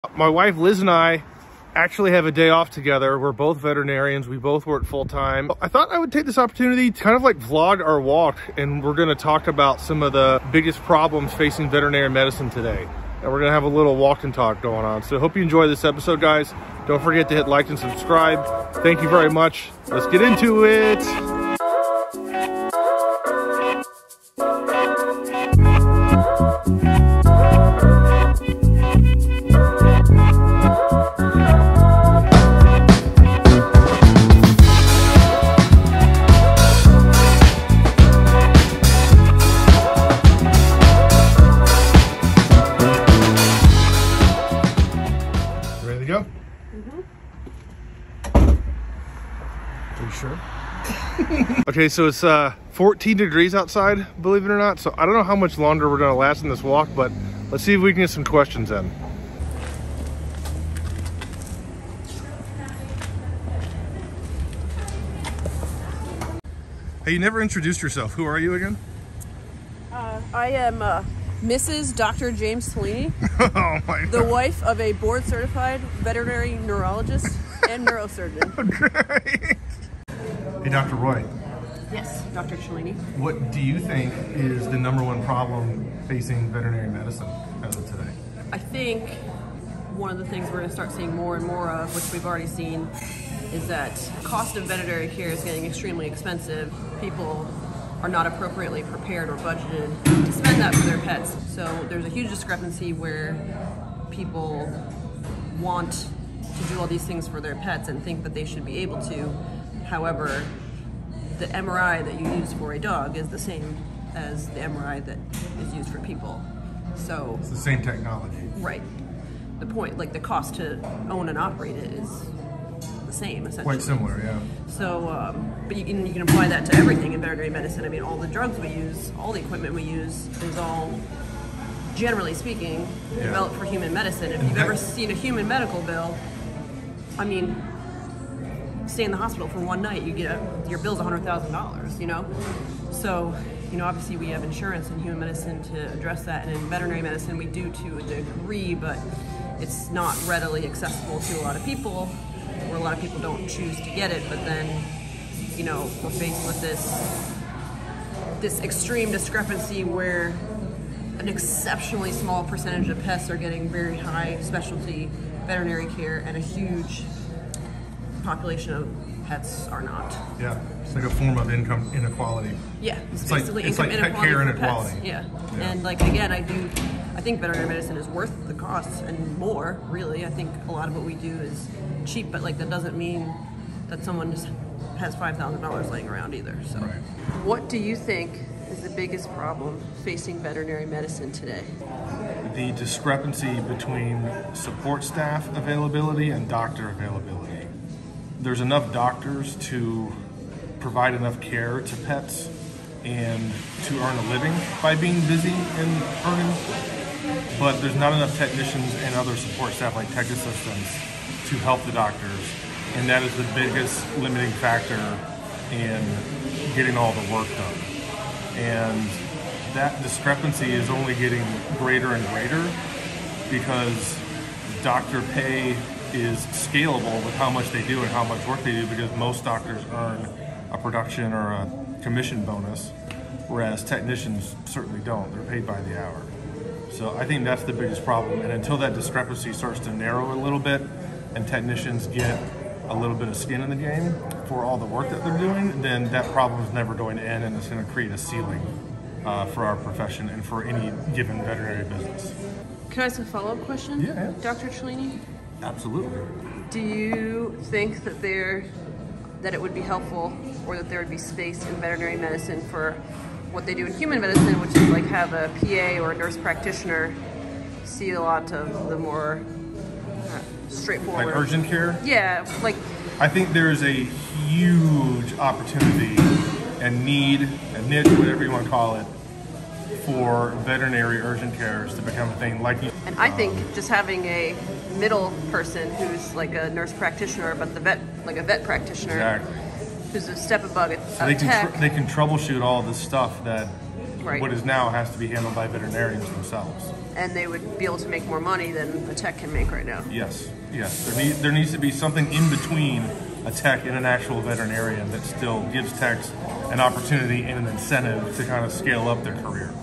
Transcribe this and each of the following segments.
My wife Liz and I actually have a day off together. We're both veterinarians. We both work full-time. I thought I would take this opportunity to kind of like vlog our walk, and we're gonna talk about some of the biggest problems facing veterinary medicine today. And we're gonna have a little walk and talk going on. So hope you enjoy this episode, guys. Don't forget to hit like and subscribe. Thank you very much. Let's get into it. Okay, so it's 14 degrees outside, believe it or not. So I don't know how much longer we're gonna last in this walk, but let's see if we can get some questions in. Hey, you never introduced yourself. Who are you again? I am Mrs. Dr. James Cellini, Oh my God. the wife of a board-certified veterinary neurologist and neurosurgeon. Great. Hey, Dr. Roy. Yes, Dr. Cellini. What do you think is the #1 problem facing veterinary medicine as of today? I think one of the things we're going to start seeing more and more of, which we've already seen, is that cost of veterinary care is getting extremely expensive. People are not appropriately prepared or budgeted to spend that for their pets. So there's a huge discrepancy where people want to do all these things for their pets and think that they should be able to. However, the MRI that you use for a dog is the same as the MRI that is used for people. So It's the same technology. right. The point, like the cost to own and operate it is the same, essentially. Quite similar, yeah. So, but you can apply that to everything in veterinary medicine. I mean, all the drugs we use, all the equipment we use is all, generally speaking, developed for human medicine. If you've ever seen a human medical bill, I mean, stay in the hospital for one night, you get your bill's $100,000, you know? So, you know, obviously we have insurance in human medicine to address that, and in veterinary medicine we do to a degree, but it's not readily accessible to a lot of people, or a lot of people don't choose to get it. But then, you know, we're faced with this extreme discrepancy where an exceptionally small percentage of pets are getting very high specialty veterinary care, and a huge population of pets are not. Yeah, it's like a form of income inequality. Yeah, it's like basically income pet inequality care for inequality. pets. Yeah. And like again, I think veterinary medicine is worth the costs and more. Really, I think a lot of what we do is cheap, but like that doesn't mean that someone just has $5,000 laying around either. So, Right. What do you think is the biggest problem facing veterinary medicine today? The discrepancy between support staff availability and doctor availability. There's enough doctors to provide enough care to pets and to earn a living by being busy and earning, but there's not enough technicians and other support staff like tech assistants to help the doctors, and that is the biggest limiting factor in getting all the work done. And that discrepancy is only getting greater and greater because doctor pay is scalable with how much they do and how much work they do, because most doctors earn a production or a commission bonus, whereas technicians certainly don't. They're paid by the hour. So I think that's the biggest problem. And until that discrepancy starts to narrow a little bit and technicians get a little bit of skin in the game for all the work that they're doing, then that problem is never going to end, and it's going to create a ceiling for our profession and for any given veterinary business. Can I ask a follow-up question? Yeah. Dr. Cellini? Absolutely. Do you think that it would be helpful, or that there would be space in veterinary medicine for what they do in human medicine, which is like have a PA or a nurse practitioner see a lot of the more straightforward, Like urgent care? Yeah, like I think there is a huge opportunity and need, a niche, whatever you want to call it, for veterinary urgent cares to become a thing. Like you. And I think just having a middle person who's like a nurse practitioner, but the vet practitioner, Exactly. who's a step above it. So they can troubleshoot all this stuff that Right. What is now has to be handled by veterinarians themselves. And they would be able to make more money than a tech can make right now. Yes, yes. There needs to be something in between a tech and an actual veterinarian that still gives techs an opportunity and an incentive to kind of scale up their career.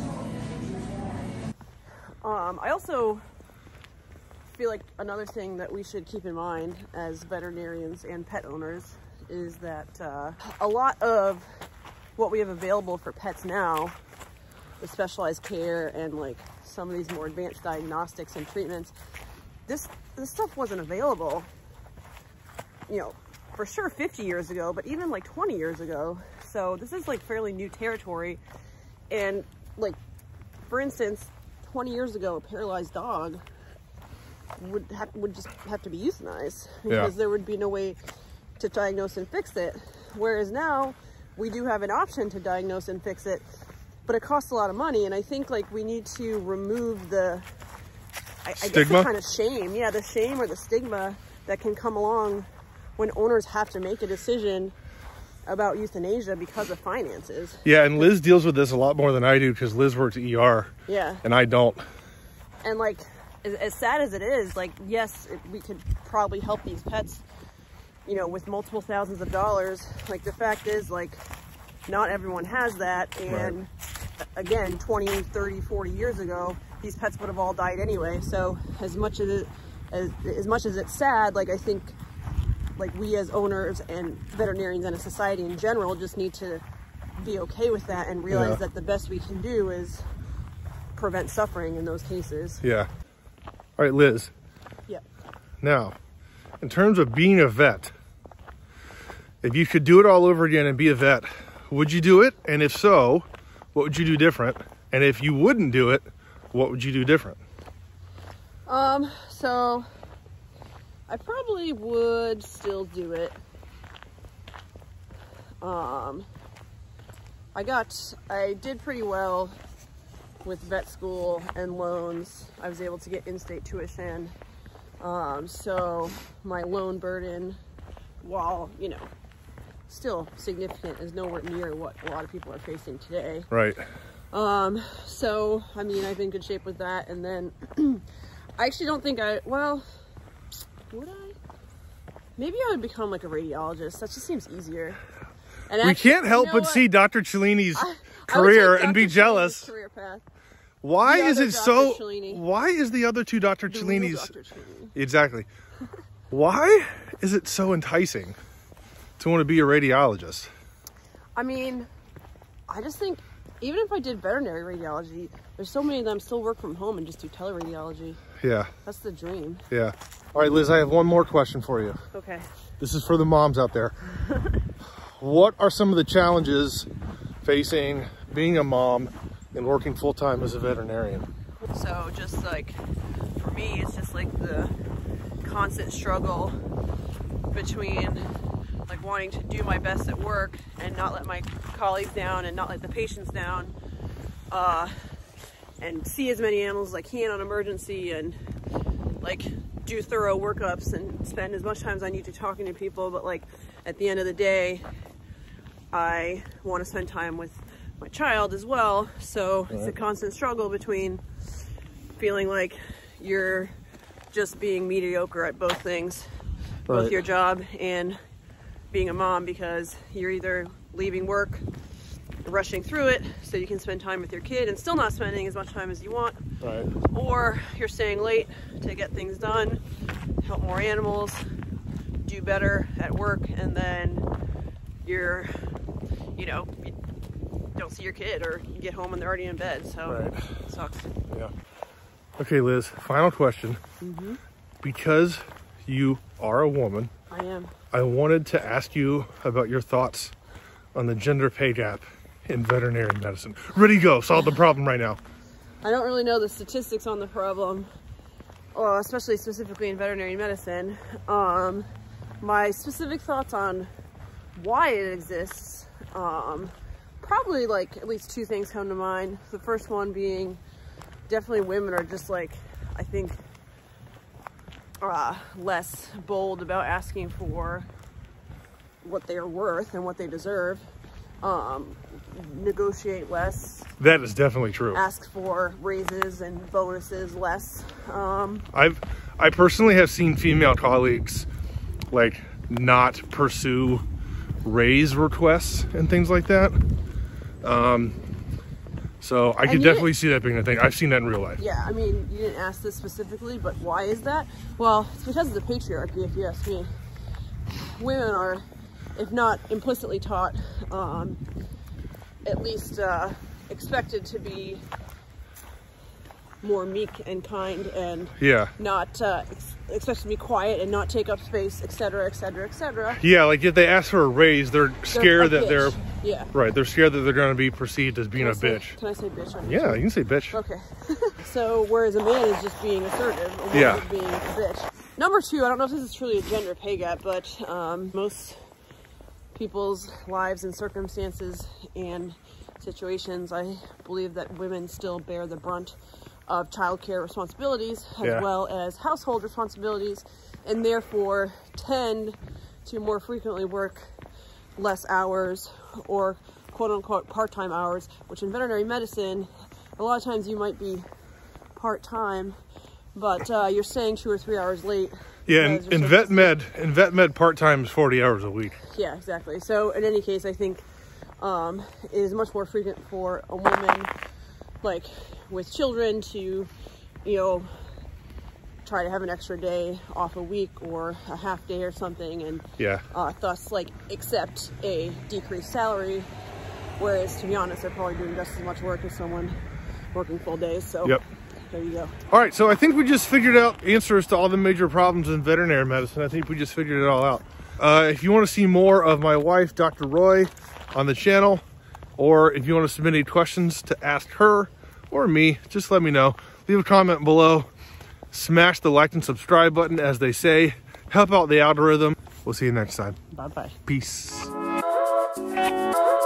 I also feel like another thing that we should keep in mind as veterinarians and pet owners is that a lot of what we have available for pets now, the specialized care and like some of these more advanced diagnostics and treatments, this stuff wasn't available, you know, for sure 50 years ago, but even like 20 years ago. So this is like fairly new territory. And like, for instance, 20 years ago, a paralyzed dog would just have to be euthanized because there would be no way to diagnose and fix it. Whereas now we do have an option to diagnose and fix it, but it costs a lot of money. And I think like we need to remove the, I guess the kind of shame, the shame or the stigma that can come along when owners have to make a decision about euthanasia because of finances. Yeah, and Liz deals with this a lot more than I do because Liz works ER. Yeah. And I don't. And like, as sad as it is, like, yes, we could probably help these pets, you know, with multiple thousands of dollars. Like, the fact is, like, not everyone has that. And again, 20, 30, 40 years ago, these pets would have all died anyway. So as much as it's sad, like, I think like we as owners and veterinarians and a society in general just need to be okay with that and realize that the best we can do is prevent suffering in those cases. Yeah. All right, Liz. Yeah. Now, in terms of being a vet, if you could do it all over again and be a vet, would you do it? And if so, what would you do different? And if you wouldn't do it, what would you do different? So I probably would still do it. I did pretty well with vet school and loans. I was able to get in-state tuition. So my loan burden, while, you know, still significant, is nowhere near what a lot of people are facing today. Right. So, I mean, I've been in good shape with that. And then I actually don't think would I? Maybe I would become like a radiologist. That just seems easier. And we can't help but see Dr. Cellini's career and be jealous. Career path. Why is it so? Why is the other two Dr. Cellini's? Exactly. Why is it so enticing to want to be a radiologist? I mean, I just think even if I did veterinary radiology, there's so many of them still work from home and just do teleradiology. Yeah. That's the dream. Yeah. All right, Liz, I have one more question for you. Okay. This is for the moms out there. What are some of the challenges facing being a mom and working full-time as a veterinarian? So just like, for me, it's just like the constant struggle between like wanting to do my best at work and not let my colleagues down and not let the patients down, and see as many animals as I can on emergency and like do thorough workups and spend as much time as I need to talking to people. But like at the end of the day, I want to spend time with my child as well. So it's a constant struggle between feeling like you're just being mediocre at both things, both your job and being a mom, because you're either leaving work, rushing through it so you can spend time with your kid and still not spending as much time as you want, or you're staying late to get things done, help more animals, do better at work, and then you're, you know, you don't see your kid, or you get home and they're already in bed. So it sucks. Yeah. Okay, Liz, final question. Because you are a woman, I am. I wanted to ask you about your thoughts on the gender pay gap in veterinary medicine. Ready, go. Solve the problem right now. I don't really know the statistics on the problem, especially specifically in veterinary medicine. My specific thoughts on why it exists, probably like at least two things come to mind. The first one being definitely women are just like, I think, less bold about asking for what they are worth and what they deserve. negotiate less. That is definitely true. Ask for raises and bonuses less. I personally have seen female colleagues like not pursue raise requests and things like that. So I could definitely see that being a thing. I've seen that in real life. Yeah, I mean, you didn't ask this specifically, but why is that? Well, it's because of the patriarchy, if you ask me. Women are, if not implicitly taught, at least expected to be more meek and kind, and not expected to be quiet and not take up space, etc., etc., etc. Yeah, like if they ask for a raise, they're scared that they're right. They're scared that they're going to be perceived as being a bitch. Can I say bitch on Yeah, you can say bitch. Okay. So whereas a man is just being assertive, a woman is being a bitch. Number two, I don't know if this is truly a gender pay gap, but most people's lives and circumstances and situations, I believe that women still bear the brunt of childcare responsibilities as well as household responsibilities, and therefore tend to more frequently work less hours or quote-unquote part-time hours, which in veterinary medicine, a lot of times you might be part-time, but you're staying 2 or 3 hours late. Yeah, in vet med part-time is 40 hours a week. Yeah, exactly. So in any case, I think it is much more frequent for a woman, like with children, to, you know, try to have an extra day off a week or a half day or something, and thus like accept a decreased salary, whereas to be honest, they're probably doing just as much work as someone working full days. So there you go. All right, so I think we just figured out answers to all the major problems in veterinary medicine. I think we just figured it all out. If you want to see more of my wife, Dr. Roy, on the channel, or if you want to submit any questions to ask her or me, just let me know. Leave a comment below. Smash the like and subscribe button, as they say. Help out the algorithm. We'll see you next time. Bye-bye. Peace.